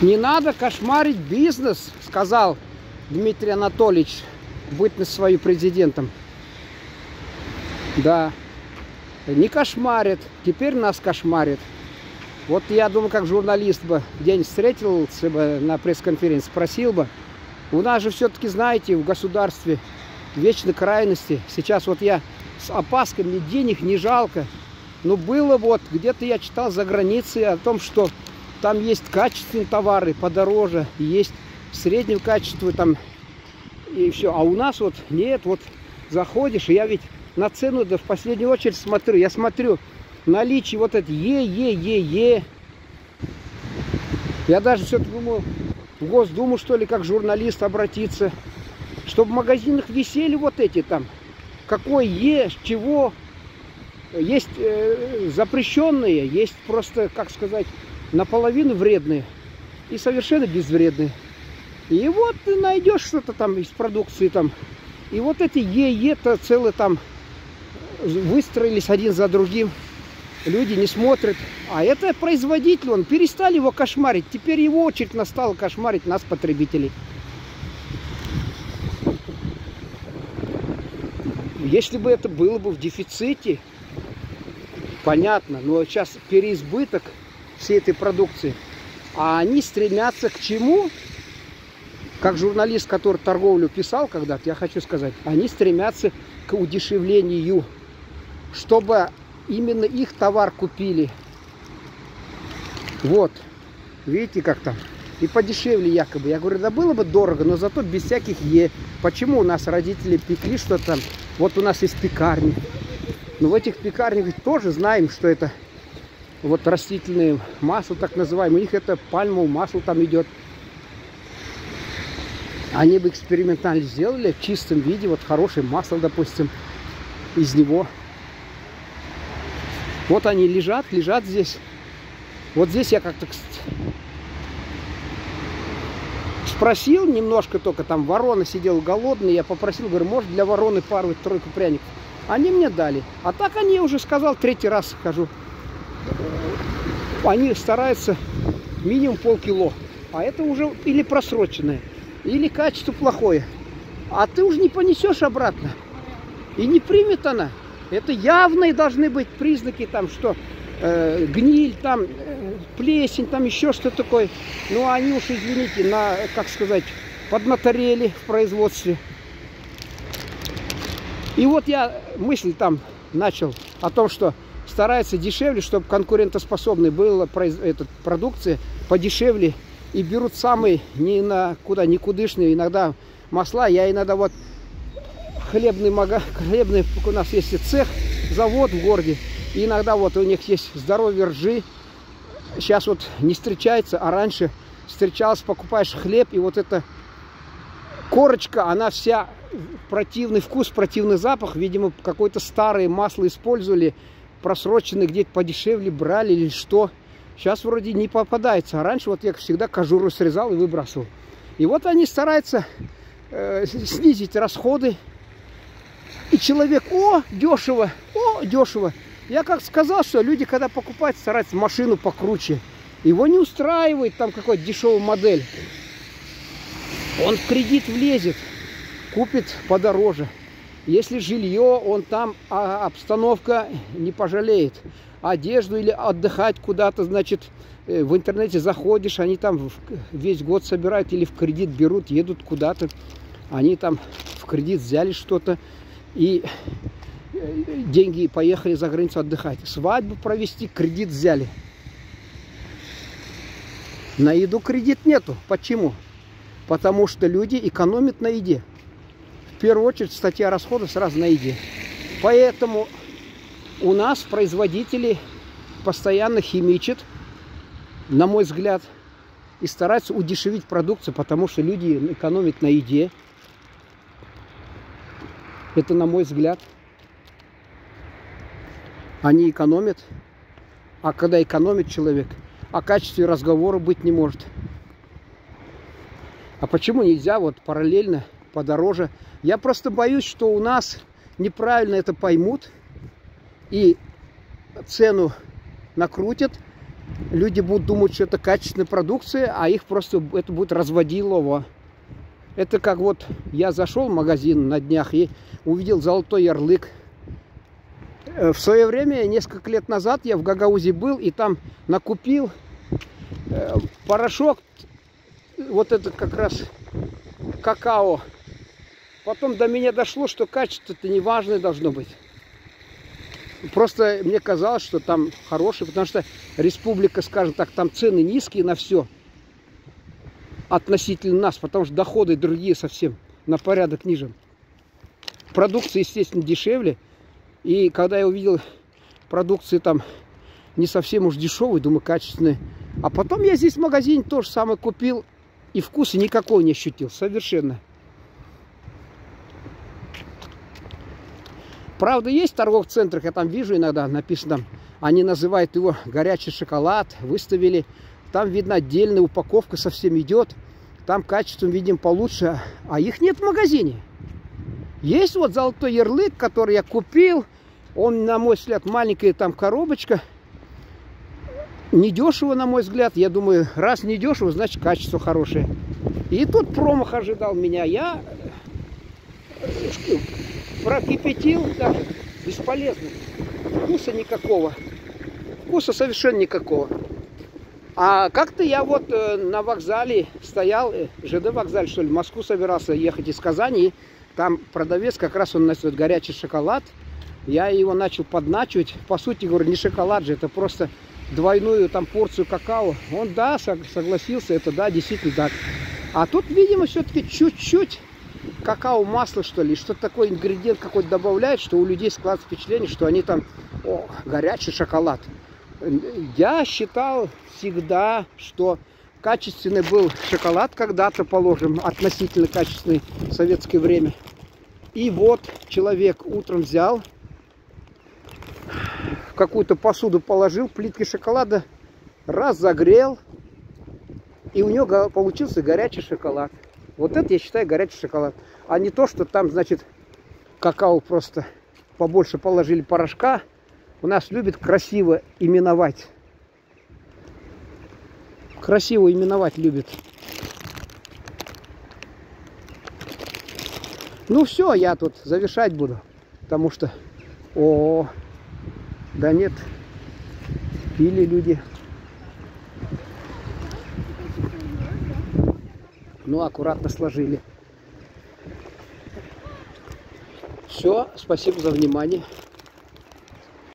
Не надо кошмарить бизнес, сказал Дмитрий Анатольевич, бытность свою президентом. Да, не кошмарят, теперь нас кошмарят. Вот я думаю, как журналист бы день встретился бы на пресс-конференции, спросил бы. У нас же все-таки, знаете, в государстве вечной крайности. Сейчас вот я с опаской, мне денег не жалко. Но было вот, где-то я читал за границей о том, что там есть качественные товары подороже, есть среднего качества там и все. А у нас вот нет, вот заходишь, и я ведь на цену да в последнюю очередь смотрю. Я смотрю наличие вот это Е. Я даже все-таки думаю, в Госдуму, что ли, как журналист обратиться, чтобы в магазинах висели вот эти там, какой Е, чего. Есть запрещенные, есть просто, как сказать, наполовину вредные и совершенно безвредные. И вот ты найдешь что-то там из продукции там. И вот эти Е-то целые там выстроились один за другим. Люди не смотрят. А это производитель, он перестали его кошмарить. Теперь его очередь настала кошмарить нас, потребителей. Если бы это было бы в дефиците, понятно, но сейчас переизбыток всей этой продукции. А они стремятся к чему? Как журналист, который торговлю писал когда-то, я хочу сказать, они стремятся к удешевлению, чтобы именно их товар купили. Вот, видите, как там. И подешевле якобы. Я говорю, да было бы дорого, но зато без всяких Е. Почему у нас родители пекли что-то там? Вот у нас есть пекарни. Но в этих пекарнях тоже знаем, что это вот растительное масло, так называемое. У них это пальмовое масло там идет. Они бы экспериментально сделали в чистом виде, вот хорошее масло, допустим, из него. Вот они лежат здесь. Вот здесь я как-то спросил немножко только, там ворона сидела голодная, я попросил, говорю, может для вороны пару-тройку пряников. Они мне дали. А так они, я уже сказал, третий раз хожу. Они стараются минимум полкило. А это уже или просроченное, или качество плохое. А ты уже не понесешь обратно. И не примет она. Это явные должны быть признаки, там, что гниль, там, плесень, там еще что-то такое. Ну, они уж, извините, как сказать, поднаторели в производстве. И вот я мысль там начал о том, что старается дешевле, чтобы конкурентоспособной была продукция подешевле. И берут самые никудышные иногда масла. Я иногда вот хлебный у нас есть цех, завод в городе. И иногда вот у них есть здоровье ржи. Сейчас вот не встречается, а раньше встречалось, покупаешь хлеб, и вот эта корочка, она вся противный вкус, противный запах. Видимо, какое-то старое масло использовали, просроченное, где-то подешевле брали или что. Сейчас вроде не попадается. А раньше вот я всегда кожуру срезал и выбрасывал. И вот они стараются снизить расходы. И человек, дешево. Я как сказал, что люди, когда покупают, стараются машину покруче. Его не устраивает там какая-то дешевая модель. Он в кредит влезет, купит подороже. Если жилье, он там, обстановка не пожалеет. Одежду или отдыхать куда-то, значит, в интернете заходишь, они там весь год собирают или в кредит берут, едут куда-то. Они там в кредит взяли что-то и деньги поехали за границу отдыхать. Свадьбу провести, кредит взяли. На еду кредит нету. Почему? Потому что люди экономят на еде. В первую очередь статья расходов сразу на еде. Поэтому у нас производители постоянно химичат, на мой взгляд, и стараются удешевить продукцию, потому что люди экономят на еде. Это на мой взгляд. Они экономят. А когда экономит человек, о качестве разговора быть не может. А почему нельзя вот параллельно, подороже? Я просто боюсь, что у нас неправильно это поймут и цену накрутят, люди будут думать, что это качественная продукция, а их просто это будет разводилово. Это как вот я зашел в магазин на днях и увидел золотой ярлык. В свое время, несколько лет назад, я в Гагаузе был и там накупил порошок, вот это как раз какао. Потом до меня дошло, что качество-то неважное должно быть. Просто мне казалось, что там хороший, потому что республика, скажем так, там цены низкие на все относительно нас, потому что доходы другие совсем на порядок ниже. Продукция, естественно, дешевле. И когда я увидел продукции там не совсем уж дешевые, думаю, качественные. А потом я здесь в магазине то же самое купил, и вкуса никакого не ощутил, совершенно. Правда, есть в торговых центрах, я там вижу иногда написано, там, они называют его горячий шоколад, выставили. Там, видно, отдельная упаковка совсем идет. Там качеством, видим, получше, а их нет в магазине. Есть вот золотой ярлык, который я купил. Он, на мой взгляд, маленькая там коробочка. Недешево, на мой взгляд. Я думаю, раз недешево, значит качество хорошее. И тут промах ожидал меня. Я прокипятил даже. Бесполезно. Вкуса никакого. Вкуса совершенно никакого. А как-то я вот на вокзале стоял, ЖД вокзале, что ли, в Москву собирался ехать из Казани. И там продавец, как раз он носит горячий шоколад. Я его начал подначивать. По сути, говорю, не шоколад же, это просто двойную там порцию какао. Он, да, согласился, это да, действительно так. А тут, видимо, все-таки чуть-чуть какао-масло, что ли, что-то такой ингредиент какой-то добавляет, что у людей складывается впечатление, что они там, о, горячий шоколад. Я считал всегда, что качественный был шоколад когда-то, положим, относительно качественный в советское время. И вот человек утром взял, в какую-то посуду положил плитки шоколада, разогрел, и у него получился горячий шоколад. Вот это я считаю горячий шоколад. А не то, что там, значит, какао просто побольше положили порошка. У нас любят красиво именовать. Красиво именовать любят. Ну все, я тут завершать буду. Потому что... О, да нет. Пили люди. Ну, аккуратно сложили. Все, спасибо за внимание.